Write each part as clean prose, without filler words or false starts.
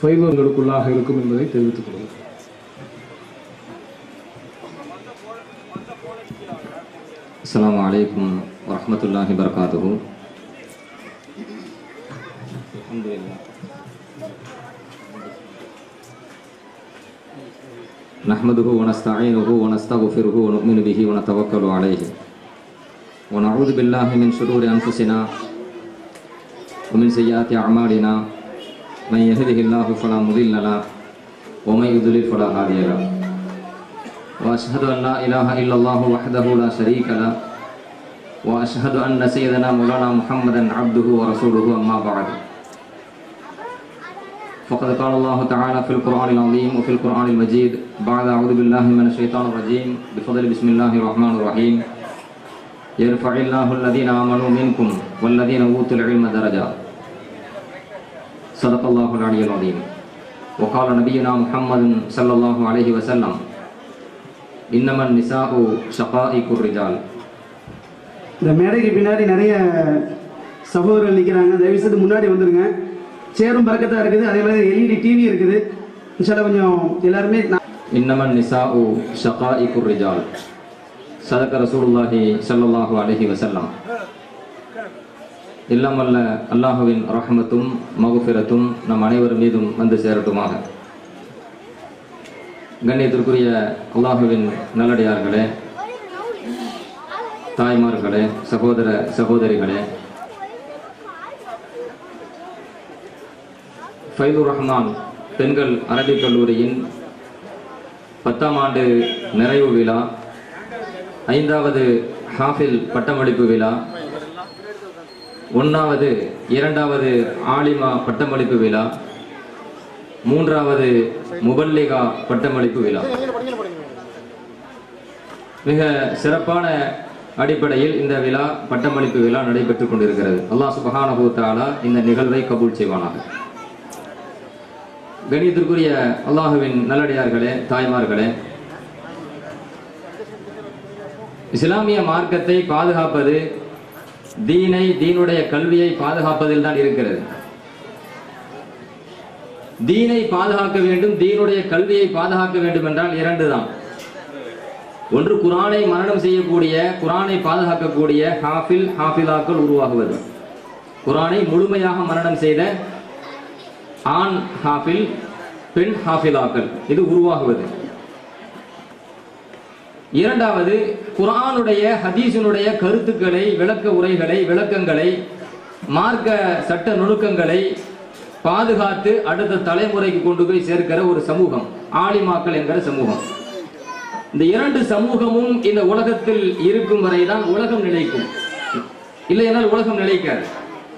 ஃபைவர்களுக்குள்ளாக இருக்கும் என்பதை தெரிவித்துக் கொள்கிறேன். அஸ்ஸலாமு அலைக்கும் வரஹ்மத்துல்லாஹி வபரகாத்துஹு. அல்ஹம்துலில்லாஹ். நஹ்மதுஹு வ நஸ்தஈனுஹு வ நஸ்தக்ஃபிருஹு வ நு'மினு பிஹி வ நதவக்கலு அலைஹி வ நஊது பில்லாஹி மின் ஷுரூரி அன்ஃபுஸினா வ மின் ஸய்யிஆத்தி அஅமாலினா மன் யஹ்திஹில்லாஹு ஃபலா முதில்ல லஹு வ மன் யுضلل ஃபலா ஹாதிய லஹு وأشهد أن لا إله إلا الله وحده لا شريك له وأشهد أن سيدنا مولانا محمدا عبده ورسوله أما بعد فقد قال الله تعالى في القرآن العظيم وفي القرآن المجيد بعد أعوذ بالله من الشيطان الرجيم بفضل بسم الله الرحمن الرحيم يرفع الله الذين آمنوا منكم والذين أوتوا العلم درجات صدق الله العلي العظيم وقال نبينا محمد صلى الله عليه وسلم இன்னமன் நிசாஉ ஷகாஇகுர் ரிஜால். இந்த மேடைக்கு பின்னாடி நிறைய சகோதரர்கள் நிற்கிறாங்க. தயவு செய்து முன்னாடி வந்துருங்க. சேரும் பறக்கத்தான் இருக்குது. அதே மாதிரி எல்இடி டிவி இருக்குது. இன்ஷால்லா கொஞ்சம் எல்லாருமே. இன்னமன் நிசாஉ ஷகாஇகுர் ரிஜால். சதக ரசூலுல்லாஹி ஸல்லல்லாஹு அலைஹி வஸல்லம். இல்லாமல்ல அல்லாஹுவின் ரஹ்மத்தும் மக்ஃபிரத்தும் நம் அனைவர் மீதும் வந்து சேரட்டுமாக. கண்ணியத்திற்குரிய அல்லாஹுவின் நல்லடியார்களே, தாய்மார்களே, சகோதர சகோதரிகளே, ஃபைதுர் ரஹ்மான் பெண்கள் அரபிக் கல்லூரியின் 10ஆம் ஆண்டு நிறைவு விழா, 5வது ஹாஃபில் பட்டமளிப்பு விழா, 1வது 2வது ஆலிமா பட்டமளிப்பு விழா, 3வது முபல்லிகா பட்டமளிப்பு விழா மிக சிறப்பான அடிப்படையில் இந்த விழா பட்டமளிப்பு விழா நடைபெற்றுக் கொண்டிருக்கிறது. அல்லாஹ் சுப்ஹானஹு வ தஆலா இந்த நிகழ்வை கபூல் செய்வானாக. கணியத்திற்குரிய அல்லாஹுவின் நல்லடியார்களே, தாய்மார்களே, இஸ்லாமிய மார்க்கத்தை பாதுகாப்பது தீனை, தீனுடைய கல்வியை பாதுகாப்பதில் தான் இருக்கிறது. தீனை பாதுகாக்க வேண்டும், தீனுடைய கல்வியை பாதுகாக்க வேண்டும் என்றால் 2 தான். ஒன்று, குர்ஆனை மரணம் செய்யக்கூடிய, குர்ஆனை பாதுகாக்கக்கூடிய ஹாஃபில் ஹாஃபிலாக்கள் உருவாகுவது. குர்ஆனை முழுமையாக மரணம் செய்த ஆண் ஹாஃபில், பெண் ஹாஃபிலாக்கள் இது உருவாகுவது. 2வது, குர்ஆனுடைய ஹதீஸினுடைய கருத்துக்களை, விளக்க உரைகளை, விளக்கங்களை, மார்க்க சட்ட நுணுக்கங்களை பாதுகாத்து அடுத்த தலைமுறைக்கு கொண்டு போய் சேர்க்கிற ஒரு சமூகம் ஆலிமாக்கள் என்கிற சமூகம். இந்த 2 சமூகமும் இந்த உலகத்தில் இருக்கும் வரைதான் உலகம் நிலைக்கும், இல்லையென்றால் உலகம் நிலைக்காது.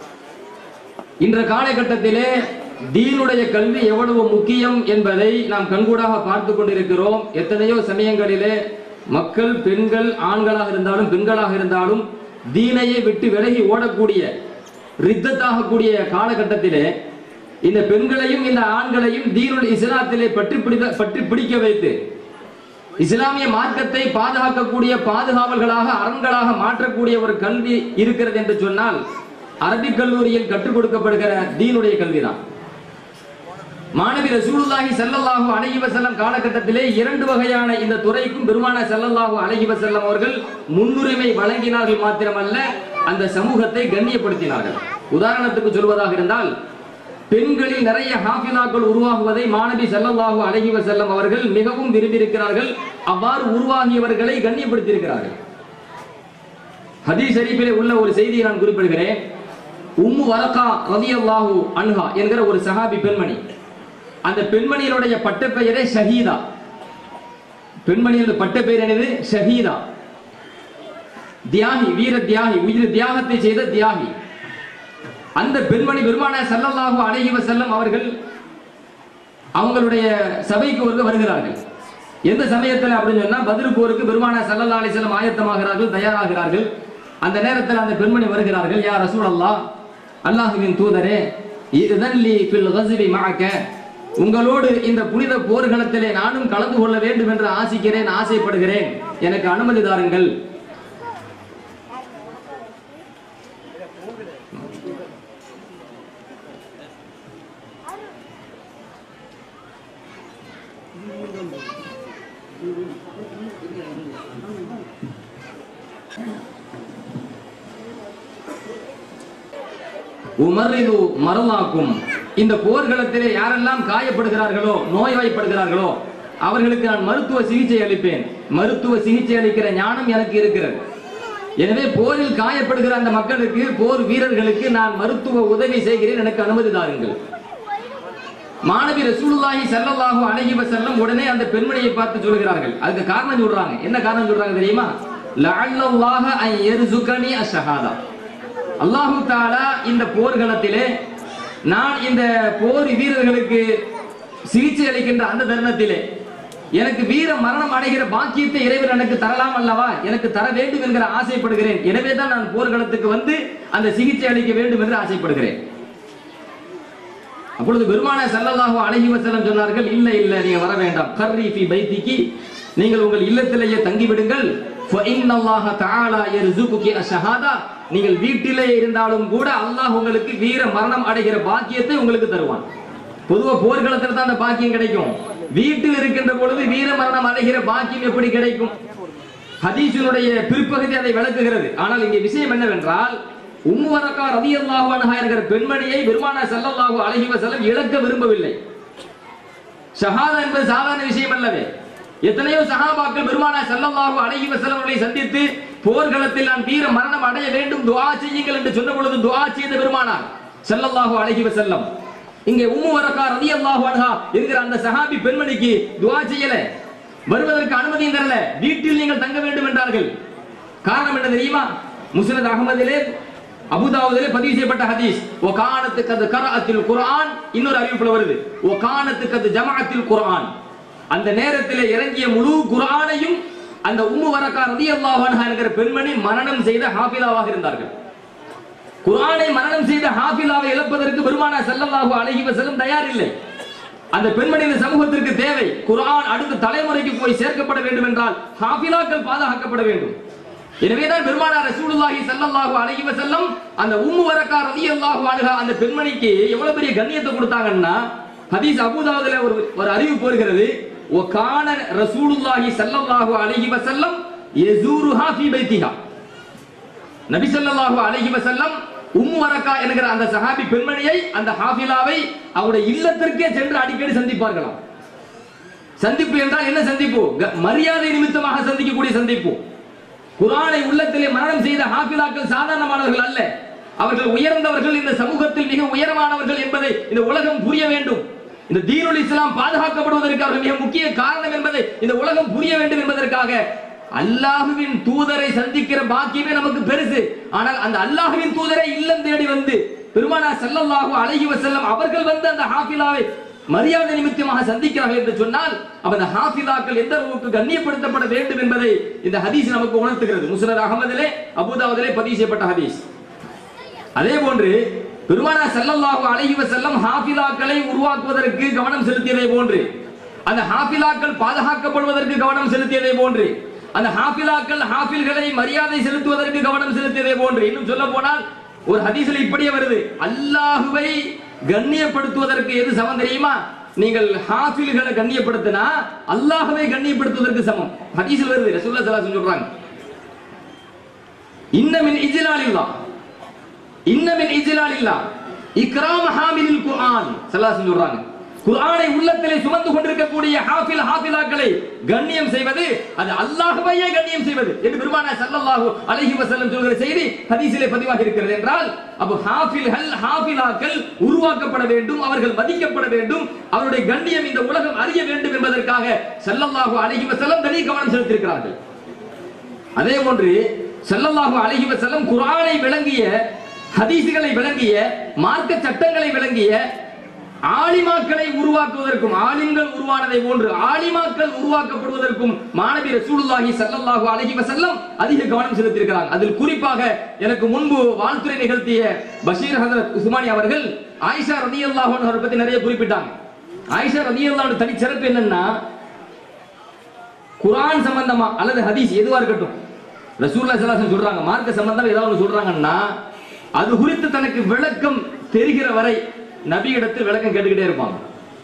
இன்ற காலகட்டத்திலே தீனுடைய கல்வி எவ்வளவு முக்கியம் என்பதை நாம் கண்கூடாக பார்த்து கொண்டிருக்கிறோம். எத்தனையோ சமயங்களிலே மக்கள், பெண்கள், ஆண்களாக இருந்தாலும் பெண்களாக இருந்தாலும் தீனையை விட்டு விலகி ஓடக்கூடிய, ரித்தத்தாகக்கூடிய காலகட்டத்திலே இந்த பெண்களையும் இந்த ஆண்களையும் தீனுல் இஸ்லாத்திலே பற்றி பிடிக்க வைத்து இஸ்லாமிய மார்க்கத்தை பாதுகாக்கக்கூடிய பாதுகாவல்களாக, அரண்களாக மாற்றக்கூடிய ஒரு கல்வி இருக்கிறது என்று சொன்னால் அரபிக் கல்லூரியில் கற்றுக் கொடுக்கப்படுகிற தீனுடைய கல்விதான். மாணவி ரசூலுல்லாஹி ஸல்லல்லாஹு அலைஹி வஸல்லம் காலகட்டத்திலே 2 வகையான இந்த துறைக்கும் பெருமானார் ஸல்லல்லாஹு அலைஹி வஸல்லம் அவர்கள் முன்னுரிமை வழங்கினார்கள். மாத்திரமல்ல, அந்த சமூகத்தை கண்ணியப்படுத்தினார்கள். உதாரணத்துக்கு சொல்வதாக இருந்தால், பெண்களில் நிறைய ஹாஃபிலாக்கள் உருவாகுவதை மாணவி ஸல்லல்லாஹு அலைஹி வஸல்லம் அவர்கள் மிகவும் விரும்பியிருக்கிறார்கள். அவ்வாறு உருவாகியவர்களை கண்ணியப்படுத்தியிருக்கிறார்கள். ஹதீஸ் ஷரீஃபிலே உள்ள ஒரு செய்தியை நான் குறிப்பிடுகிறேன். உம்மு வரகா ரலியல்லாஹு அன்ஹா என்கிற ஒரு சஹாபி பெண்மணி. அந்த பெண்மணியினுடைய பட்டப்பெயரே ஷஹீதா. பெண்மணியின் பட்டப்பெயர் என்னது? ஷஹீதா. தியாகி, வீர தியாகி, உயிர் தியாகத்தை செய்த தியாகி. அந்த பெண்மணி பெருமானார் ஸல்லல்லாஹு அலைஹி வஸல்லம் அவர்கள் அவங்களுடைய சபைக்கு வருகிறார்கள். எந்த சமயத்தில் அப்படின்னு சொன்னா, பத்ர் போருக்கு பெருமானார் ஸல்லல்லாஹு அலைஹி வஸல்லம் ஆயத்தமாகிறார்கள், தயாராகிறார்கள். அந்த நேரத்தில் அந்த பெண்மணி வருகிறார்கள். யா ரசூலல்லாஹ், அல்லாஹ்வின் தூதரே, இதன் லி ஃபில் கஸ்வி மஅக, உங்களோடு இந்த புனித போர்க்களத்திலே நானும் கலந்து கொள்ள வேண்டும் என்று ஆசிக்கிறேன், ஆசைப்படுகிறேன், எனக்கு அனுமதி தாருங்கள். உமரிது மரலாக்கும், இந்த போர்க்களத்திலே யாரெல்லாம் காயப்படுகிறார்களோ நோய்வாய்ப்படுகிறார்களோ அவர்களுக்கு நான் மருத்துவ சிகிச்சை அளிப்பேன். மருத்துவ சிகிச்சை அளிக்கிற ஞானம் எனக்கு இருக்கிறது. எனவே போரில் காயப்படுகிற அந்த மக்களுக்கு, போர் வீரர்களுக்கு நான் மருத்துவ உதவி செய்கிறேன், எனக்கு அனுமதி தாருங்கள். மாணவி ரசூலுல்லாஹி ஸல்லல்லாஹு அலைஹி வஸல்லம் உடனே அந்த பெண்மணியை பார்த்து சொல்கிறார்கள். அதுக்கு காரணம் சொல்றாங்க. என்ன காரணம் சொல்றாங்க தெரியுமா? லஅல்லல்லாஹ அன் யர்ஸுகனி அஷ்ஹாதா, அல்லாஹு தஆலா இந்த போர்க்களத்திலே நான் இந்த போர் வீரர்களுக்கு சிகிச்சை அளிக்கின்ற அந்த தருணத்திலே எனக்கு வீர மரணம் அடைகிற பாக்கியத்தை இறைவன் எனக்கு தரலாம் அல்லவா, எனக்கு தர வேண்டும் என்கிற ஆசைப்படுகிறேன். எனவே தான் நான் போர்க்களத்துக்கு வந்து அந்த சிகிச்சை அளிக்க வேண்டும் என்று ஆசைப்படுகிறேன். அப்பொழுது பெருமானார் ஸல்லல்லாஹு அலைஹி வஸல்லம் சொன்னார்கள், இல்ல இல்ல, நீங்க வர வேண்டாம். கர்ரி ஃபி பைத்திகி, நீங்கள் உங்கள் இல்லத்திலேயே தங்கிவிடுங்கள். ஃபஇன்னல்லாஹ தஆலா யர்ஸுகுகி அஷ்ஹாதா, நீங்கள் வீட்டிலே இருந்தாலும் கூட அல்லாஹ் உங்களுக்கு வீர மரணம் அடைகிற பாக்கியத்தை உங்களுக்கு தருவான். பொதுவா போர்க்களத்தில் தான் அந்த பாக்கியம் கிடைக்கும். வீட்டில் இருக்கின்ற பொழுது வீர மரணம் அடைகிற பாக்கியம் எப்படி கிடைக்கும்? ஹதீஸினுடைய பிற்பகுதி அதை விளக்குகிறது. ஆனால் இங்கே விஷயம் என்னவென்றால், உம்மு வரக்கா ரலியல்லாஹு அன்ஹா என்கிற பெண்மணியை பெருமானார் ஸல்லல்லாஹு அலைஹி வஸல்லம் இழக்க விரும்பவில்லை. ஷஹாதா என்பது சாதாரண விஷயம் அல்லவே. எத்தனையோ சஹாபாக்கள் பெருமானார் ஸல்லல்லாஹு அலைஹி வஸல்லம் அவர்களை சந்தித்து போர்க்களத்தில் நான் வீர மரணம் அடைய வேண்டும், துஆ செய்யுங்கள் என்று சொன்ன பொழுது துஆ செய்த பெருமானார் ஸல்லல்லாஹு அலைஹி வஸல்லம் இங்கே உம்மு வரக்கா ரலியல்லாஹு அன்ஹா என்கிற அந்த சஹாபி பெண்மணிக்கு துஆ செய்யல, வருவதற்கு அனுமதியும் தரல, வீட்டில் நீங்கள் தங்க வேண்டும் என்றார்கள். காரணம் என்ன தெரியுமா? முஸ்னத் அஹ்மதிலே அபூதாவுதிலே பதிவு செய்யப்பட்ட ஹதீஸ், வ கானத் கத் கரஅத்தில் குர்ஆன், இன்னொரு அறிவிப்புல வருது வ கானத் கத் ஜமஅத்தில் குர்ஆன், அந்த நேரத்திலே இறங்கிய முழு குர்ஆனையும் அந்த உம்மு வரக்கா ரலியல்லாஹு அன்ஹா என்கிற பெண்மணி மரணம் செய்த ஹாஃபிலாவாக இருந்தார்கள். குர்ஆனை மரணம் செய்த ஹாஃபிலாவை இழப்பதற்கு பெருமானார் ஸல்லல்லாஹு அலைஹி வஸல்லம் தயார் இல்லை. அந்த பெண்மணி இந்த சமூகத்திற்கு தேவை. குர்ஆன் அடுத்த தலைமுறைக்கு போய் சேர்க்கப்பட வேண்டும் என்றால் ஹாஃபிலாக்கள் பாதுகாக்கப்பட வேண்டும். எனவேதான் பெருமானார் ரசூலுல்லாஹி ஸல்லல்லாஹு அலைஹி வஸல்லம் அந்த உம்மு வரக்கா ரலியல்லாஹு அன்ஹா அந்த பெண்மணிக்கு எவ்வளவு பெரிய கண்ணியத்தை கொடுத்தாங்கன்னா, ஹதீஸ் அபூதாவுதிலே ஒரு அறிவிப்பு வருகிறது, வ கான ரசூலுல்லாஹி ஸல்லல்லாஹு அலைஹி வஸல்லம் யஸூருஹா ஃபீ பைத்திஹா, நபி ஸல்லல்லாஹு அலைஹி வஸல்லம் உம்மு வரக்கா என்கிற அந்த சஹாபி பெண்மணியை, அந்த ஹாஃபிலாவை அவருடைய இல்லத்திற்கே சென்று அடிக்கடி சந்திப்பார்களாம். சந்திப்பு என்றால் என்ன சந்திப்பு? மரியாதை நிமித்தமாக சந்திக்கக்கூடிய சந்திப்பு. குர்ஆனை உள்ளத்திலே மரணம் செய்த ஹாஃபிலாக்கள் சாதாரணமானவர்கள் அல்ல, அவர்கள் உயர்ந்தவர்கள், இந்த சமூகத்தில் மிக உயரமானவர்கள் என்பதை இந்த உலகம் புரிய வேண்டும். இந்த தீனுல் இஸ்லாம் பாதுகாக்கப்படுவதற்கு அவர்கள் மிக முக்கிய காரணம் என்பதை இந்த உலகம் புரிய வேண்டும் என்பதற்காக அல்லாஹ்வின் தூதரை சந்திக்கிற பாக்கியமே நமக்கு பெருசு. ஆனால் அந்த அல்லாஹ்வின் தூதரை இல்லம் தேடி வந்து பெருமானார் ஸல்லல்லாஹு அலைஹி வஸல்லம் அவர்கள் வந்து அந்த ஹாஃபிலாவை மரியாதை நிமித்தமாக சந்திக்கிறார்கள் என்று சொன்னால் அந்த ஹாஃபிலாக்கள் எந்த அளவுக்கு கண்ணியப்படுத்தப்பட வேண்டும் என்பதை இந்த ஹதீஸ் நமக்கு உணர்த்துகிறது. முஸ்னத் அஹ்மதிலே அபூதாவுதிலே பதிவு செய்யப்பட்ட ஹதீஸ். அதே போன்று பெருமானார் ஸல்லல்லாஹு அலைஹி வஸல்லம் ஹாஃபிலாக்களை உருவாக்குவதற்கு கவனம் செலுத்தியதை போன்று, அந்த ஹாஃபிலாக்கள் பாதுகாக்கப்படுவதற்கு கவனம் செலுத்தியதை போன்று, அந்த ஹாஃபிலாக்கள் ஹாஃபில்களை மரியாதை செலுத்துவதற்கு கவனம் செலுத்தியதை போன்று, இன்னும் சொல்ல போனால் ஒரு ஹதீஸில் இப்படியே வருது, அல்லாஹ்வை கண்ணியப்படுத்துவதற்கு எது சமம் தெரியுமா? நீங்கள் ஹாஃபில்களை கண்ணியப்படுத்தினா அல்லாஹ்வை கண்ணியப்படுத்துவதற்கு சமம். ஹதீஸில் வருது, ரசூலுல்லாஹி ஸல்லல்லாஹு அலைஹி வஸல்லம் சொல்றாங்க, இன்ன மின் இஜ்லாலில்லாஹ், இன்ன மின் இஜ்லாலில்லாஹ் இக்ராம் ஹாமிலில் குர்ஆன், ஸல்லல்லாஹு அலைஹி வஸல்லம் சொல்றாங்க, குர்ஆனை உள்ளத்திலே சுமந்து கொண்டிருக்கக்கூடிய ஹாஃபிலாக்களை கண்ணியம் செய்வது அது அல்லாஹ்வையே கண்ணியம் செய்வது என்று பெருமானார் ஸல்லல்லாஹு அலைஹி வஸல்லம் சொல்கிற செய்தி ஹதீஸிலே பதிவாகி இருக்கிறது. என்றால் அப்ப ஹாஃபிலாக்கள் உருவாக்கப்பட வேண்டும், அவர்கள் மதிக்கப்பட வேண்டும், அவருடைய கண்ணியம் இந்த உலகம் அறிய வேண்டும் என்பதற்காக ஸல்லல்லாஹு அலைஹி வஸல்லம் தனி கவனம் செலுத்தியிருக்கிறார்கள். அதே போன்று ஸல்லல்லாஹு அலைஹி வஸல்லம் குர்ஆனை விளங்கிய, ஹதீஸ்களை விளங்கிய, மார்க்க சட்டங்களை விளங்கிய ஆலிமாக்களை உருவாக்குவதற்கும், ஆலிம்கள் உருவானதை போன்று ஆலிமாக்கள் உருவாக்கப்படுவதற்கும் மாணவி ரசூலுல்லாஹி ஸல்லல்லாஹு அலைஹி வஸல்லம் அதிக கவனம் செலுத்தியிருக்கிறார்கள். அதில் குறிப்பாக எனக்கு முன்பு வாழ்த்துரை நிகழ்த்திய பஷீர் ஹஜரத் உஸ்மானி அவர்கள் ஆயிஷா ரலியல்லாஹு அன்ஹா பத்தி நிறைய குறிப்பிட்டாங்க. ஆயிஷா ரலியல்லாஹு அன்ஹா தனி சிறப்பு என்னன்னா, குர்ஆன் சம்பந்தமா அல்லது ஹதீஸ் எதுவா இருக்கட்டும், ரசூலுல்லாஹி ஸல்லல்லாஹு அலைஹி வஸல்லம் சொல்றாங்க, மார்க்க சம்பந்தமா ஏதாவது ஒன்று சொல்றாங்கன்னா அது குறித்து தனக்கு விளக்கம் தெரிகிற வரை நபியிடத்தில் விளக்கம் கேட்டுக்கிட்டே இருப்பாங்க.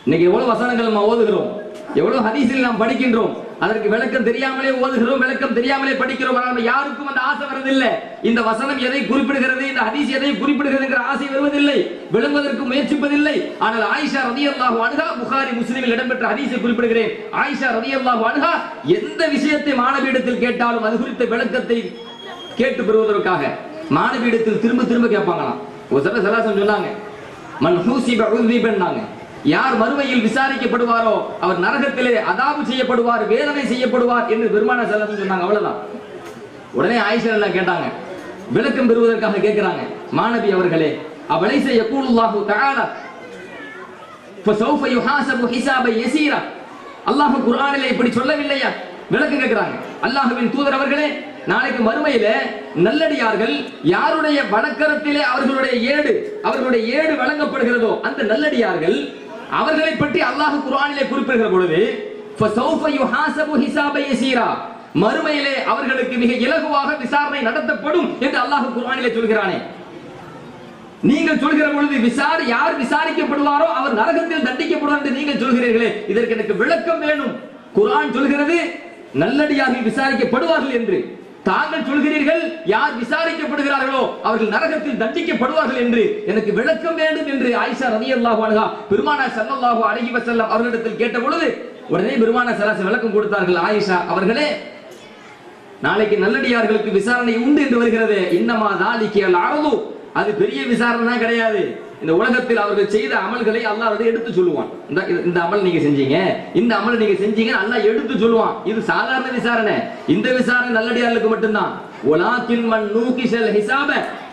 இன்னைக்கு எவ்வளவு வசனங்கள் நம்ம ஓதுகிறோம், எவ்வளவு ஹதீஸில் நாம் படிக்கின்றோம், அதற்கு விளக்கம் தெரியாமலே ஓதுகிறோம், விளக்கம் தெரியாமலே படிக்கிறோம். நம்ம யாருக்கும் அந்த ஆசை வருவதில்லை. இந்த வசனம் எதை குறிப்பிடுகிறது, இந்த ஹதீஸ் எதை குறிப்பிடுகிறது என்கிற ஆசை வருவதில்லை, விளங்குவதற்கு முயற்சிப்பதில்லை. ஆனால் ஆயிஷா ரலியல்லாஹு அன்ஹா, புகாரி முஸ்லிமில் இடம்பெற்ற ஹதீஸை குறிப்பிடுகிறேன். ஆயிஷா ரலியல்லாஹு அன்ஹா எந்த விஷயத்தை மாணவியிடத்தில் கேட்டாலும் அது குறித்த விளக்கத்தை கேட்டு பெறுவதற்காக மாணவியிடத்தில் திரும்ப திரும்ப கேட்பாங்களாம். ஒரு சில சலாசம் சொன்னாங்க, மன் ஹூசிப உذிபன்னாங்க, யார் மறுமையில் விசாரிக்கப்படுவாரோ அவர் நரகத்திலே அதாபு செய்யப்படுவார், வேதனை செய்யப்படுவார் என்று பெருமானார் ஸல்லல்லாஹு அலைஹி வஸல்லம் சொன்னாங்க. அவ்வளவுதான். உடனே ஆயிஷா எல்லாம் கேட்டாங்க, விளக்கம் பெறுவதற்காக கேட்கிறாங்க, மாணவி அவர்களே, அவலைஸ யகூலுல்லாஹு தஆலா ஃபஸௌஃப யுஹாஸபு ஹிஸாபன் யஸீரா, அல்லாஹ் குர்ஆனிலே இப்படி சொல்லவில்லையா? விளக்கம் கேட்கிறாங்க. அல்லாஹ்வின் தூதர் அவர்களே, நாளைக்கு மறுமையில நல்லடியார்கள் யாருடைய வடக்கரத்திலே அவர்களுடைய ஏடு வழங்கப்படுகிறதோ அந்த நல்லடியார்கள் அவர்களை பற்றி அல்லாஹ் குர்ஆனிலே குறிப்பிடுகிற பொழுது ஃபஸௌஃப யுஹாஸபு ஹிஸாபன் யஸீரா, மறுமையிலே அவர்களுக்கு மிக இலகுவாக விசாரணை நடத்தப்படும் என்று அல்லாஹ் குர்ஆனிலே சொல்கிறானே. நீங்கள் சொல்கிற பொழுது யார் விசாரிக்கப்படுவாரோ அவர் நரகத்தில் தண்டிக்கப்படுவார் என்று நீங்கள் சொல்கிறீர்களே, இதற்கு எனக்கு விளக்கம் வேணும். குர்ஆன் சொல்கிறது நல்லடியார்கள் விசாரிக்கப்படுவார்கள் என்று, தாங்கள் சொல்கிறீர்கள் யார் விசாரிக்கப்படுகிறார்களோ அவர்கள் நரகத்தில் தண்டிக்கப்படுவார்கள் என்று, எனக்கு விளக்கம் வேண்டும் என்று ஆயிஷா ரலியல்லாஹு அன்ஹா பெருமானார் ஸல்லல்லாஹு அலைஹி வஸல்லம் அவர்களிடத்தில் கேட்ட பொழுது உடனே பெருமானார் ஸல்லல்லாஹு விளக்கம் கொடுத்தார்கள். ஆயிஷா அவர்களே, நாளைக்கு நல்லடியார்களுக்கு விசாரணை உண்டு என்று வருகிறது. இன்னமா தாலிகல் அர்து, அது பெரிய விசாரணை கிடையாது. இந்த உலகத்தில் அவர்கள் செய்த அமல்களை அல்லாஹ் எடுத்து சொல்லுவான். இந்த அமல் நீங்க செஞ்சீங்க, இந்த அமல் நீங்க செஞ்சீங்க அல்லாஹ் எடுத்து சொல்லுவான். இது சாதாரண விசாரணை. இந்த விசாரணை நல்லடியார்களுக்கு மட்டும்தான். வலாக்கின் மன் நூகிஷல் ஹிசாப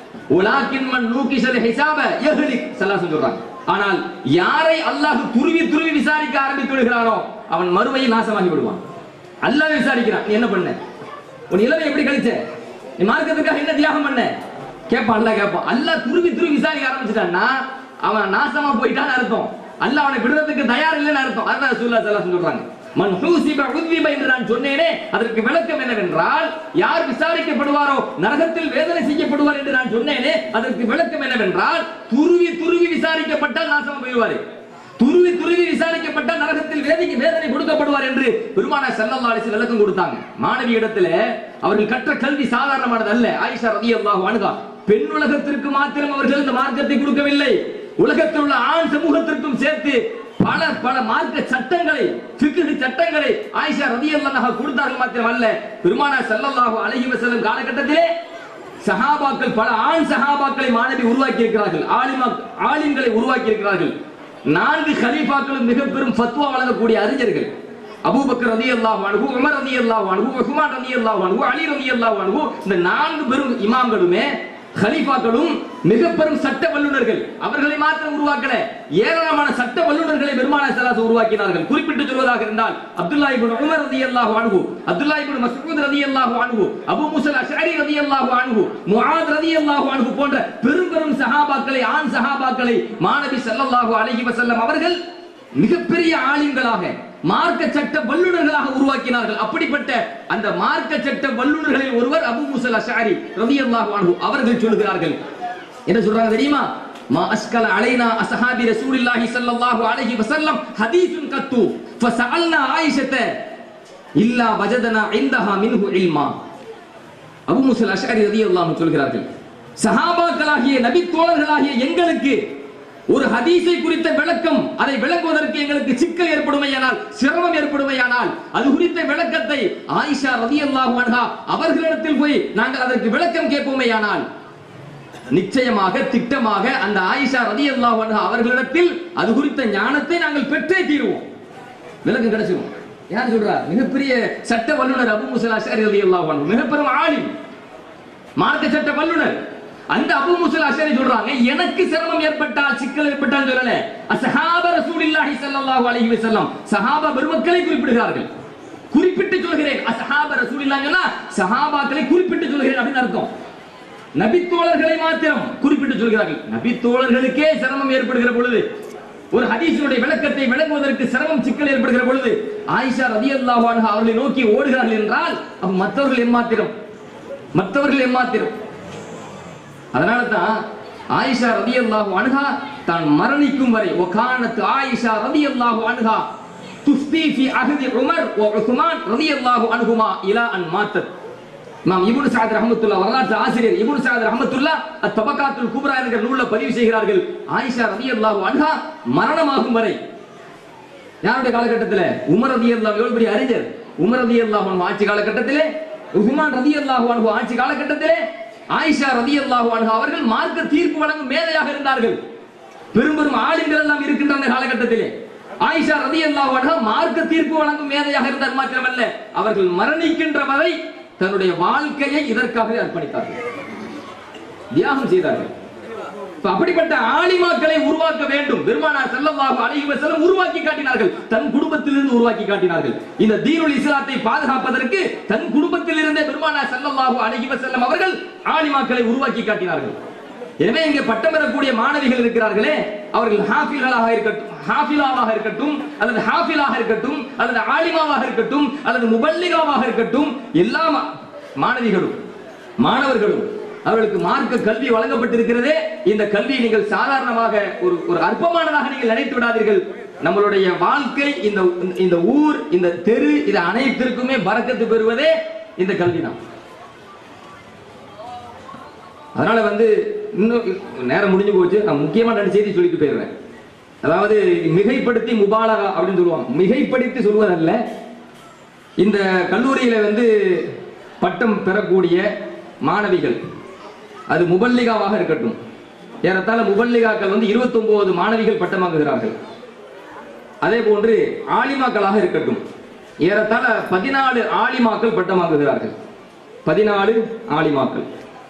யஹ்லிக் ஸல்லல்லாஹு சொல்றாங்க. ஆனால் யாரை அல்லாஹ் துருவி துருவி விசாரிக்க ஆரம்பித்து விடுகிறானோ அவன் மறுமையில் நாசமாகி விடுவான். அல்லாஹ் விசாரிக்கிறான், நீ என்ன பண்ண, உன் இளமை எப்படி கழிச்ச, நீ மார்க்கத்துக்காக என்ன தியாகம் பண்ண கேட்பான். அல்லாஹ் கேட்பான். அல்லாஹ் துருவி துருவி விசாரிக்க ஆரம்பிச்சிட்டான்னா அவன் நாசமா போயிட்டான்னு அர்த்தம். அல்லாஹ் அவனை விடுறதுக்கு தயார் இல்லைன்னு அர்த்தம். அதான் ரசூலுல்லாஹி ஸல்லல்லாஹு அலைஹி வஸல்லம் சொல்றாங்க, மன் ஹூசிப உذிப என்று நான் சொன்னேனே, அதற்கு விளக்கம் என்னவென்றால் யார் விசாரிக்கப்படுவாரோ நரகத்தில் வேதனை செய்யப்படுவார் என்று நான் சொன்னேனே, அதற்கு விளக்கம் என்னவென்றால் துருவி துருவி விசாரிக்கப்பட்டால் நாசமா போய்வார், துருவி துருவி விசாரிக்கப்பட்டால் நரகத்தில் வேதனை கொடுக்கப்படுவார் என்று பெருமானார் ஸல்லல்லாஹு அலைஹி வஸல்லம் விளக்கம் கொடுத்தாங்க. மாணவி இடத்துல அவர்கள் கற்ற கல்வி சாதாரணமானது அல்ல. ஆயிஷா ரலியல்லாஹு அன்ஹா பெண் உலகத்திற்கு மாத்திரம் அவர்கள் இந்த மார்க்கத்தை கொடுக்கவில்லை, உலகத்தில் உள்ள ஆண் சமூகத்திற்கும் சேர்த்து பல பல மார்க்க சட்டங்களை, ஃபிக்ஹ் சட்டங்களை ஆயிஷா ரலியல்லாஹு அன்ஹா கொடுத்தார்கள் மாத்திரமல்ல, பெருமானார் ஸல்லல்லாஹு அலைஹி வஸல்லம் காலகட்டத்திலே சஹாபாக்கள், பல ஆண் சஹாபாக்களை மாணவி உருவாக்கி இருக்கிறார்கள், ஆலிம்களை உருவாக்கி இருக்கிறார்கள். 4 கலீஃபாக்களும் மிக பெரும் ஃபத்வா வழங்கக்கூடிய அறிஞர்கள். அபூபக்கர் ரலியல்லாஹு அன்ஹு, உமர் ரலியல்லாஹு அன்ஹு, உஸ்மான் ரலியல்லாஹு அன்ஹு, அலி ரலியல்லாஹு அன்ஹு, இந்த 4 பெரும் இமாம்களுமே கலீஃபாக்களும் மிக பெரும் சட்ட வல்லுநர்கள். அவர்களை மாத்திரம் உருவாக்கல, ஏராளமான சட்ட வல்லுநர்களை பெருமானார் ஸல்லல்லாஹு உருவாக்கினார்கள். குறிப்பிட்டு சொல்வதாக இருந்தால் அப்துல்லாஹ் இப்னு உமர் ரலியல்லாஹு அன்ஹு, அப்துல்லாஹ் இப்னு மஸ்ஊத் ரலியல்லாஹு அன்ஹு, அபூ மூஸா அஷ்அரி ரலியல்லாஹு அன்ஹு, முஆத் ரலியல்லாஹு அன்ஹு போன்ற பெரும் பெரும் சஹாபாக்களை, ஆண் சஹாபாக்களை மாநபி ஸல்லல்லாஹு அலைஹி வஸல்லம் அவர்கள் மிகப்பெரிய ஆலிம்களாக, மார்க்க சட்ட வல்லுநர்களாக உருவாக்கினார்கள். அப்படிப்பட்ட அந்த மார்க்க சட்ட வல்லுநர்களில் ஒருவர் அபூ மூஸா அஷ்அரி ரலியல்லாஹு அன்ஹு. அவர்கள் சொல்கிறார்கள், என்ன சொல்றாங்க தெரியுமா? மா அஸ்கல அலைனா அஸ்ஹாபி ரசூலில்லாஹி ஸல்லல்லாஹு அலைஹி வஸல்லம் ஹதீஸுன் கத்து ஃபஸஅல்னா ஆயிஷத இல்லா வஜதனா இன்தஹா மின்ஹு இல்மா. அபூ மூஸா அஷ்அரி ரலியல்லாஹு அன்ஹு சொல்கிறார்கள், சஹாபாக்களாகிய நபி தோழர்களாகிய எங்களுக்கு ஒரு ஹதீஸை குறித்த விளக்கம், அதை விளங்குவதற்கு எங்களுக்கு சிக்கல் ஏற்படுமையானால், சிரமம் ஏற்படுமையானால், அது குறித்த விளக்கத்தை ஆயிஷா ரலியல்லாஹு அன்ஹா அவர்களிடத்தில் போய் நாங்கள் அதற்கு விளக்கம் கேட்போமேயானால் நிச்சயமாக திட்டமாக அந்த ஆயிஷா ரலியல்லாஹு அன்ஹா அவர்களிடத்தில் அது குறித்த ஞானத்தை நாங்கள் பெற்றே தீருவோம், விளக்கம் கிடைச்சிரும். யார் சொல்றா? மிகப்பெரிய சட்ட வல்லுநர் அபூ மூஸா அஷ்அரி ரலியல்லாஹு அன்ஹு, மிகப்பெரும் ஆலிம், மார்க்க சட்ட வல்லுநர். அந்த அபூ மூஸா அஷ்அரி சொல்றாங்க, எனக்கு சிரமம் ஏற்பட்டால், சிக்கல் ஏற்பட்டால் சொல்லல, அஸ்ஹாப ரசூலில்லாஹி ஸல்லல்லாஹு அலைஹி வஸல்லம், சஹாபா பெருமக்களை குறிப்பிடுகிறார்கள். குறிப்பிட்டு சொல்கிறேன், அஸ்ஹாப ரசூலில்லாஹ் சொன்னா சஹாபாக்களை குறிப்பிட்டு சொல்கிறேன் அப்படின்னு அர்த்தம். நபி தோழர்களை மாத்திரம் குறிப்பிட்டு சொல்கிறார்கள். நபி தோழர்களுக்கே சிரமம் ஏற்படுகிற பொழுது, ஒரு ஹதீஸினுடைய விளக்கத்தை விளங்குவதற்கு சிரமம், சிக்கல் ஏற்படுகிற பொழுது ஆயிஷா ரலியல்லாஹு அன்ஹா அவர்களை நோக்கி ஓடுகிறார்கள் என்றால் அப்ப மற்றவர்கள் எம்மாத்திரம், மற்றவர்கள் எம்மாத்திரம். அதனால தான் ஆயிஷா ரலியல்லாஹு அன்ஹா தான் மரணிக்கும் வரை வகானத் ஆயிஷா ரலியல்லாஹு அன்ஹா துஃப்தி ஃபி அஹ்தி உமர் வ உஸ்மான் ரலியல்லாஹு அன்ஹுமா இலா அன் மாத்தத். இமாம் இப்னு சஅத் ரஹ்மத்துல்லாஹ் வரலாற்று ஆசிரியர் இப்னு சஅத் ரஹ்மத்துல்லாஹ் அத்-தபகாத்துல் குப்ரா என்கிற நூல்ல பதிவு செய்கிறார்கள், ஆயிஷா ரலியல்லாஹு அன்ஹா மரணமாகும் வரை யாருடைய காலகட்டத்தில்? உமர் ரலியல்லாஹு எவ்வளவு பெரிய அறிஞர். உமர் ரலியல்லாஹு அன்ஹு ஆட்சி காலகட்டத்திலே, உஸ்மான் ரலியல்லாஹு அன்ஹு ஆட்சி காலகட்டத்திலே ஆயிஷா ரலியல்லாஹு அன்ஹா அவர்கள் மார்க்க தீர்ப்பு வழங்கும் மேதையாக இருந்தார்கள். பெரும் பெரும் ஆளுங்கள் எல்லாம் இருக்கின்ற அந்த காலகட்டத்திலே ஆயிஷா ரலியல்லாஹு அன்ஹா மார்க்க தீர்ப்பு வழங்கும் மேதையாக இருந்தார். மாத்திரமல்ல, அவர்கள் மரணிக்கின்ற வரை தன்னுடைய வாழ்க்கையை இதற்காக அர்ப்பணித்தார்கள், தியாகம் செய்தார்கள். அப்படிப்பட்ட ஆலிமாக்களை உருவாக்க வேண்டும். பெருமானார் ஸல்லல்லாஹு அலைஹி வஸல்லம் உருவாக்கி காட்டினார்கள், தன் குடும்பத்திலிருந்து உருவாக்கி காட்டினார்கள். இந்த தீனுல் இஸ்லாத்தை பாதுகாப்பதற்கு தன் குடும்பத்திலிருந்தே பெருமானார் ஸல்லல்லாஹு அலைஹி வஸல்லம் அவர்கள் ஆலிமாக்களை உருவாக்கி காட்டினார்கள். எனவே இங்கே பட்டம் பெறக்கூடிய மாணவிகள் இருக்கிறார்களே, அவர்கள் ஹாஃபிலாக இருக்கட்டும் அல்லது ஹாஃபிலாக இருக்கட்டும் அல்லது ஆலிமாவாக இருக்கட்டும் அல்லது முபல்லிகாவாக இருக்கட்டும், எல்லா மாணவிகளும் மாணவர்களும் அவர்களுக்கு மார்க்க கல்வி வழங்கப்பட்டிருக்கிறதே. இந்த கல்வியை நீங்கள் சாதாரணமாக ஒரு அற்பமானதாக நீங்கள் நினைத்து விடாதீர்கள். நம்மளுடைய வாழ்க்கை, இந்த ஊர், இந்த தெரு, இது அனைத்திற்குமே பரக்கத்து பெறுவதே இந்த கல்வி தான். அதனால இன்னும் நேரம் முடிஞ்சு போச்சு, நான் முக்கியமான 2 செய்தி சொல்லிட்டு போயிடுறேன். அதாவது மிகைப்படுத்தி முபாலகா அப்படின்னு சொல்லுவாங்க. மிகைப்படுத்தி சொல்வதல்ல, இந்த கல்லூரியில பட்டம் பெறக்கூடிய மாணவிகள், அது முபல்லிகாவாக இருக்கட்டும், ஏறத்தாழ முபல்லிகாக்கள் 29 மாணவிகள் பட்டம் வாங்குகிறார்கள். அதே போன்று ஆலிமாக்களாக இருக்கட்டும், ஏறத்தாழ 14 ஆலிமாக்கள் பட்டம் வாங்குகிறார்கள். 14 ஆலிமாக்கள்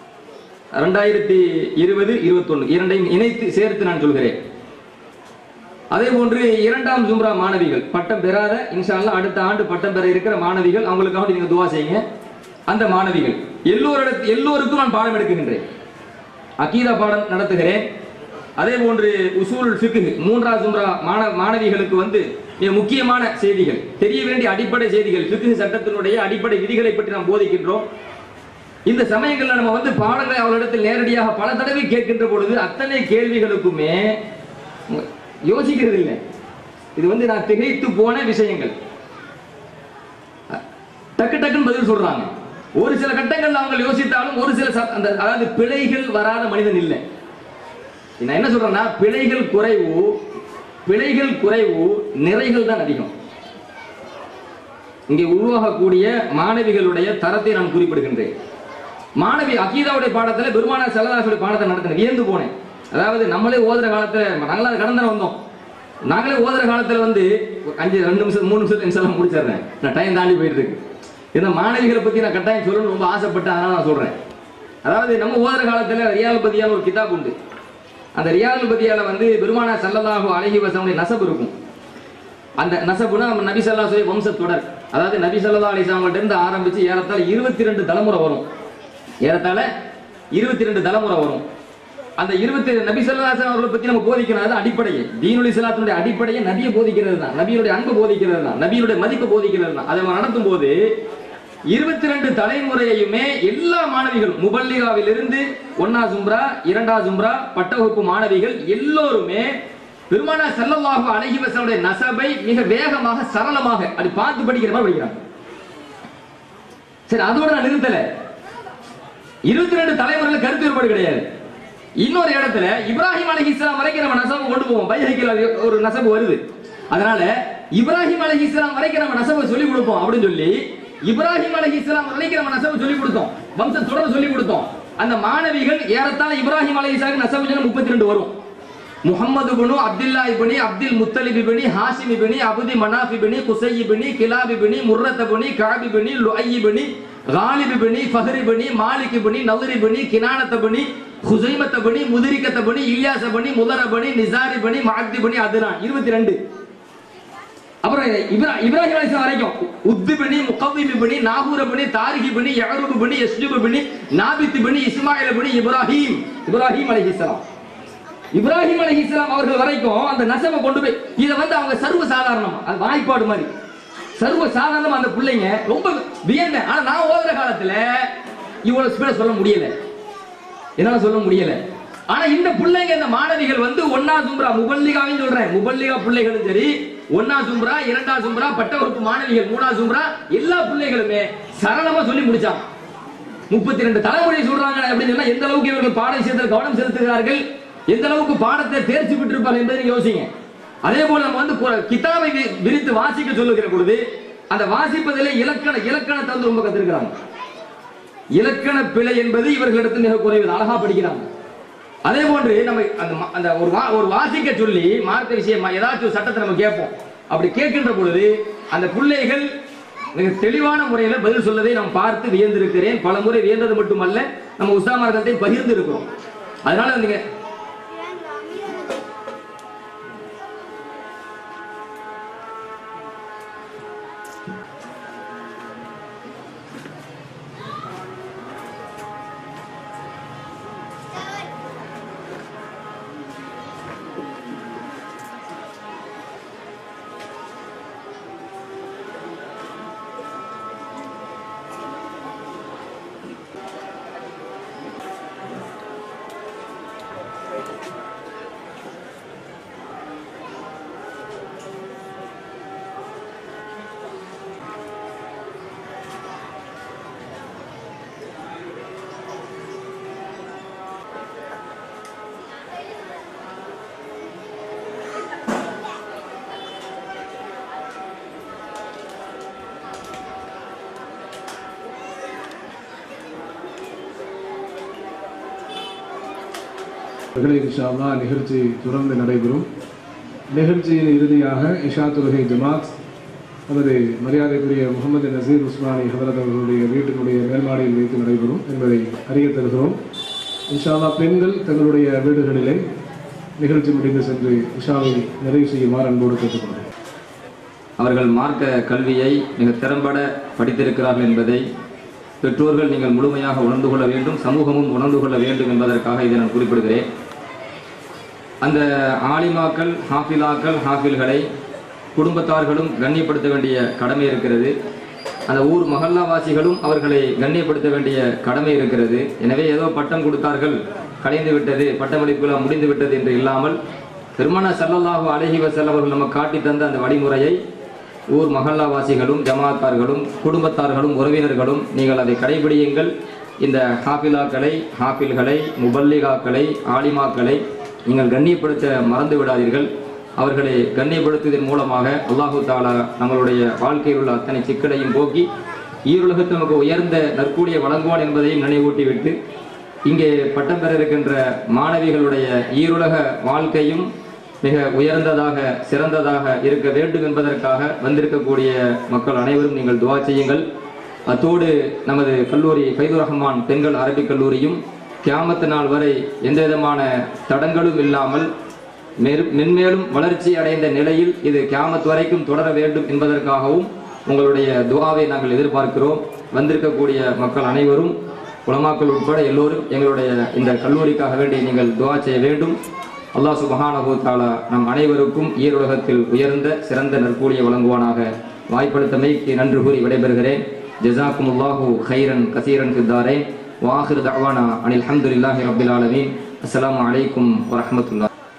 2020, 21 இரண்டையும் இணைத்து சேர்த்து நான் சொல்கிறேன். அதே போன்று 2ஆம் ஜும்ரா மாணவிகள் பட்டம் பெறாத, இன்ஷா அல்லாஹ் அடுத்த ஆண்டு பட்டம் பெற இருக்கிற மாணவிகள், அவங்களுக்காக நீங்க துஆ செய்யுங்க. அந்த மாணவிகள் எல்லோருக்கும் நான் பாடம் எடுக்கின்றேன், அகீதா பாடம் நடத்துகிறேன். அதே போன்று உசூலுல் ஃபிக்ஹ் 3ஆம் ஜும்ரா மாணவிகளுக்கு மிக முக்கியமான செய்திகள், தெரிய வேண்டிய அடிப்படை செய்திகள், ஃபிக்ஹ் சட்டத்தினுடைய அடிப்படை விதிகளை பற்றி நாம் போதிக்கின்றோம். இந்த சமயங்களில் நம்ம பாடங்களை அவர்களிடத்தில் நேரடியாக பல தடவை கேட்கின்ற பொழுது அத்தனை கேள்விகளுக்குமே யோசிக்கிறது இல்லை. இது நான் திகைத்து போன விஷயங்கள். டக்கு டக்குன்னு பதில் சொல்றாங்க. ஒரு சில கட்டங்கள் அவங்க யோசித்தாலும் ஒரு சில அதாவது பிழைகள் வராத மனிதன் இல்லை. நான் என்ன சொல்றேன்னா, பிழைகள் குறைவு, நிறைகள் தான் அதிகம். இங்கே உருவாகக்கூடிய மாணவிகளுடைய தரத்தை நான் குறிப்பிடுகின்றேன். மாணவி அகீதாவுடைய பாடத்தில் பெருமானார் ஸல்லல்லாஹு அலைஹி வஸல்லம் பாடத்தை நடத்தின வியந்து போனேன். அதாவது நம்மளே ஓதுற காலத்தில், நாங்களாம் கடந்த வந்தோம், நாங்களே ஓதுற காலத்தில் 2 நிமிஷம் 3 நிமிஷத்துல இன்ஷாஅல்லாஹ் முடிச்சிடுறேன், நான் டைம் தாண்டி போயிட்டு இருக்கு. இந்த மாணவிகளை பத்தி நான் கட்டாயம் சொல்லணும்னு ரொம்ப ஆசைப்பட்டேன், அதனால நான் சொல்றேன். அதாவது நம்ம ஓதுற காலத்தில் ரியால் பதியான ஒரு கிதாப் உண்டு. அந்த ரியால் பதியால பெருமானார் ஸல்லல்லாஹு அலைஹி வஸல்லம் நஸப் இருக்கும். அந்த நஸப்னா நபி ஸல்லல்லாஹு அலைஹி வஸல்லம் வம்ச தொடர். அதாவது நபி ஸல்லல்லாஹு அலைஹி வஸல்லம் இருந்து ஆரம்பிச்சு ஏறத்தாழ 22 தலைமுறை வரும். ஏறத்தாழ 22 தலைமுறை வரும். அந்த 20 நபி ஸல்லல்லாஹு அலைஹி வஸல்லம் அவர்களை பத்தி நம்ம போதிக்கிறது அது அடிப்படையே. தீனுல் இஸ்லாத்தினுடைய அடிப்படையே நபியை போதிக்கிறது தான், நபியுடைய அன்பு போதிக்கிறது தான், நபியுடைய மதிப்பு போதிக்கிறது தான். அதை நடத்தும் போது 22 தலைமுறையுமே எல்லா மாணவிகளும், முபல்லிகாவிலிருந்து 1ஆம் ஜும்ரா 2ஆம் ஜும்ரா பட்ட வகுப்பு மாணவிகள் எல்லோருமே பெருமானார் ஸல்லல்லாஹு அலைஹி வஸல்லம் நஸபை மிக வேகமாக சரளமாக அது பார்த்து படிக்கிற மாதிரி படிக்கிறாங்க. சரி, அதோட நான் நிறுத்தல. 22 தலைமுறையில கருத்து வேறுபாடு கிடையாது. இன்னொரு இடத்துல இப்ராஹிம் அலைஹிஸ்ஸலாம் வரைக்கும் நம்ம நஸபை கொண்டு போவோம். பைஹகில ஒரு நஸபு வருது. அதனால இப்ராஹிம் அலைஹிஸ்ஸலாம் வரைக்கும் நம்ம நஸபை சொல்லி கொடுப்போம் அப்படின்னு சொல்லி இப்ராஹிம் அலைஹிஸ்ஸலாம் வரைக்கும் நம்ம நஸபை சொல்லி கொடுத்தோம், வம்ச தொடர் சொல்லி கொடுத்தோம். அந்த மாணவிகள் ஏறத்தாழ இப்ராஹிம் அலைஹிஸ்ஸலாம் நஸபு 32 வரும். முஹம்மது இப்னு அப்துல்லா இப்னு அப்துல் முத்தலிப் இப்னு ஹாஷிம் இப்னு அப்து மனாஃப் இப்னு குஸை இப்னு கிலாப் இப்னு முர்ரத் இப்னு கஅப் இப்னு லுஐ இப்னு காலிப் இப்னு ஃபஹர் இப்னு மாலிக் இப்னு நல்ர் இப்னு கினானத் இப்னு ஹுஸைமத் இப்னு முதரிகத் இப்னு இல்யாஸ் இப்னு முதர் இப்னு நிஸார் இப்னு மஅத் இப்னு அத்னான் 22. அப்புறம் இப்ராஹிம் அலைஹிஸ்ஸலாம் வரைக்கும் உத் இப்னு முகவ்விம் இப்னு நாகூர் இப்னு தாரிக் இப்னு யஅரூப் இப்னு யஸ்ஜுப் இப்னு நாபித் இப்னு இஸ்மாயில் இப்னு இப்ராஹிம் அலைஹிஸ்ஸலாம் இப்ராஹிம் அலைஹிஸ்ஸலாம் அவர்கள் வரைக்கும் அந்த நஸபை கொண்டு போய் இதை அவங்க சர்வ சாதாரணமா, அது வாய்ப்பாடு மாதிரி சர்வ சாதாரணமா அந்த பிள்ளைங்க ரொம்ப வியந்தேன். ஆனா நான் ஓதுற காலத்துல இவ்வளவு ஸ்பீடா சொல்ல முடியல, என்னால சொல்ல முடியல. ஆனா இந்த பிள்ளைங்க இந்த மாணவிகள் வந்து ஒன்னா சும்ரா முபல்லிகாவையும் சொல்றேன், முபல்லிகா பிள்ளைகளும் சரி, ஒன்னா சும்ரா, இரண்டா சும்ரா, பட்ட வகுப்பு மாணவிகள், மூணா சும்ரா, எல்லா பிள்ளைகளுமே சரளமா சொல்லி முடிச்சாங்க. 32 தலைமுறை சொல்றாங்க அப்படின்னு சொன்னா எந்த அளவுக்கு இவர்கள் பாட விஷயத்தில் கவனம் செலுத்துகிறார்கள், எந்த அளவுக்கு பாடத்தை தேர்ச்சி பெற்றிருப்பார்கள் என்பதை யோசிங்க. அதே போல நம்ம வந்து கிதாபை விரித்து வாசிக்க சொல்லுகிற பொழுது அந்த வாசிப்பதிலே இலக்கணத்தை வந்து ரொம்ப கத்திருக்கிறாங்க. இலக்கண பிழை என்பது இவர்களிடத்தில் மிக குறைவு, அழகா படிக்கிறாங்க. அதே போன்று நம்ம அந்த ஒரு வாசிக்க சொல்லி மார்க்க விஷயம் ஏதாச்சும் ஒரு சட்டத்தை நம்ம கேட்போம். அப்படி கேட்கின்ற பொழுது அந்த பிள்ளைகள் மிக தெளிவான முறையில் பதில் சொல்லதை நாம் பார்த்து வியந்திருக்கிறேன். பல முறை வியந்தது மட்டுமல்ல, நம்ம உஸ்தாமார்களை பகிர்ந்து இருக்கிறோம். அதனால நீங்க இன்ஷா அல்லாஹ் நிகழ்ச்சி தொடர்ந்து நடைபெறும். நிகழ்ச்சியின் இறுதியாக இஷா தொழுகை ஜமாத் நமது மரியாதைக்குரிய முகமது நசீர் உஸ்மானி ஹதரத் அவர்களுடைய வீட்டினுடைய மேல்மாடியில் வைத்து நடைபெறும் என்பதை அறிய தருகிறோம். இன்ஷா அல்லாஹ் பெண்கள் தங்களுடைய வீடுகளிலே நிகழ்ச்சி முடிந்து சென்று இஷாவை நிறைவு செய்யுமாறு அன்போடு கேட்டுக்கொள்கிறேன். அவர்கள் மார்க்க கல்வியை மிக திறம்பட படித்திருக்கிறார்கள் என்பதை பெற்றோர்கள் நீங்கள் முழுமையாக உணர்ந்து கொள்ள வேண்டும், சமூகமும் உணர்ந்து கொள்ள வேண்டும் என்பதற்காக இதை நான் குறிப்பிடுகிறேன். அந்த ஆலிமாக்கள், ஹாஃபிலாக்கள், ஹாஃபில்களை குடும்பத்தார்களும் கண்ணியப்படுத்த வேண்டிய கடமை இருக்கிறது. அந்த ஊர் மஹல்லாவாசிகளும் அவர்களை கண்ணியப்படுத்த வேண்டிய கடமை இருக்கிறது. எனவே ஏதோ பட்டம் கொடுத்தார்கள், கலைந்து விட்டது, பட்டமளிப்பு முடிந்து விட்டது என்று இல்லாமல் பெருமானார் ஸல்லல்லாஹு அலைஹி வஸல்லம் அவர்கள் நம்ம காட்டி தந்த அந்த வழிமுறையை ஊர் மஹல்லாவாசிகளும், ஜமாத்தார்களும், குடும்பத்தார்களும், உறவினர்களும் நீங்கள் அதை கடைபிடியுங்கள். இந்த ஹாஃபிலாக்களை, ஹாஃபில்களை, முபல்லிகாக்களை, ஆலிமாக்களை நீங்கள் கண்ணியப்படுத்த மறந்து விடாதீர்கள். அவர்களை கண்ணியப்படுத்துவதன் மூலமாக அல்லாஹு தஆலா நம்மளுடைய வாழ்க்கையில் உள்ள அத்தனை சிக்கலையும் போக்கி ஈருலகத்தில் நமக்கு உயர்ந்த நற்கூலியை வழங்குவான் என்பதையும் நினைவூட்டிவிட்டு, இங்கே பட்டம் பெற இருக்கின்ற மாணவிகளுடைய ஈருலக வாழ்க்கையும் மிக உயர்ந்ததாக, சிறந்ததாக இருக்க வேண்டும் என்பதற்காக வந்திருக்கக்கூடிய மக்கள் அனைவரும் நீங்கள் துஆ செய்யுங்கள். அத்தோடு நமது கல்லூரி ஃபைதுர் ரஹ்மான் பெண்கள் அரபிக் கல்லூரியும் கியாமத் நாள் வரை எந்த விதமான தடங்களும் இல்லாமல் மென்மேலும் வளர்ச்சி அடைந்த நிலையில் இது கியாமத் வரைக்கும் தொடர வேண்டும் என்பதற்காகவும் உங்களுடைய துஆவை நாங்கள் எதிர்பார்க்கிறோம். வந்திருக்கக்கூடிய மக்கள் அனைவரும், உலமாக்கள் உட்பட எல்லோரும் எங்களுடைய இந்த கல்லூரிக்காக வேண்டி நீங்கள் துஆ செய்ய வேண்டும். அல்லாஹ் சுப்ஹானஹு வ தஆலா நம் அனைவருக்கும் ஈருலகத்தில் உயர்ந்த சிறந்த நற்கூலியை வழங்குவானாக. வாய்ப்படுத்தமைக்கு நன்றி கூறி விடைபெறுகிறேன். ஜஸாக்குமுல்லாஹு கைரன் கசீரன் ஃபித்தாரைன். வ ஆகிரு தஅவானா அனில் ஹம்துலில்லாஹி ரப்பில் ஆலமீன். அஸ்ஸலாமு அலைக்கும் வ ரஹ்மத்துல்லாஹி.